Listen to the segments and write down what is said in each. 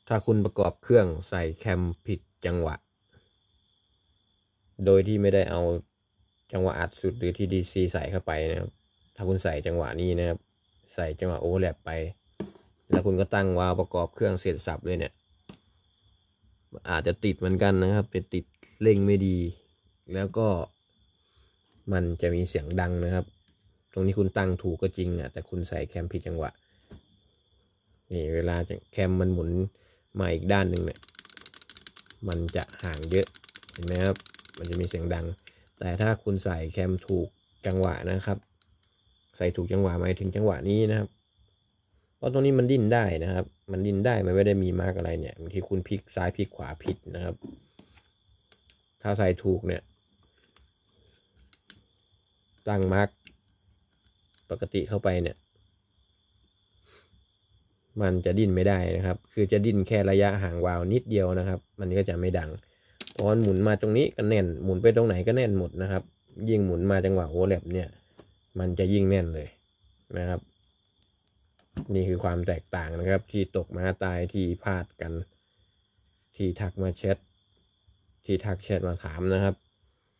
ถ้าคุณประกอบเครื่องใส่แคมผิดจังหวะโดยที่ไม่ได้เอาจังหวะอัดสุดหรือ TDC ใส่เข้าไปนะครับถ้าคุณใส่จังหวะนี้นะครับใส่จังหวะโอเวอร์แลปไปแล้วคุณก็ตั้งวาล์วประกอบเครื่องเสร็จสับเลยเนี่ยอาจจะติดเหมือนกันนะครับเป็นติดเร่งไม่ดีแล้วก็มันจะมีเสียงดังนะครับตรงนี้คุณตั้งถูกก็จริงอ่ะแต่คุณใส่แคมผิดจังหวะนี่เวลาแคมมันหมุนมาอีกด้านหนึ่งเนี่ยมันจะห่างเยอะเห็นไหมครับมันจะมีเสียงดังแต่ถ้าคุณใส่แคมถูกจังหวะนะครับใส่ถูกจังหวะหมายถึงจังหวะนี้นะครับเพราะตรงนี้มันดิ้นได้นะครับมันดิ้นได้มันไม่ได้มีมาร์กอะไรเนี่ยบางทีคุณพลิกซ้ายพลิกขวาผิดนะครับถ้าใส่ถูกเนี่ยตั้งมาร์กปกติเข้าไปเนี่ยมันจะดิ้นไม่ได้นะครับคือจะดิ้นแค่ระยะห่างวาล์วนิดเดียวนะครับมันก็จะไม่ดังพอหมุนมาตรงนี้ก็แน่นหมุนไปตรงไหนก็แน่นหมดนะครับยิ่งหมุนมาจังหวะโอเวอร์แลปเนี่ยมันจะยิ่งแน่นเลยนะครับนี่คือความแตกต่างนะครับที่ตกม้าตายที่พลาดกันที่ทักมาแชทที่ทักแชทมาถามนะครับ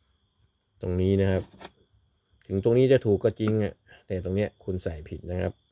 ตรงนี้นะครับถึงตรงนี้จะถูกก็จริงอ่ะแต่ตรงเนี้ยคุณใส่ผิดนะครับ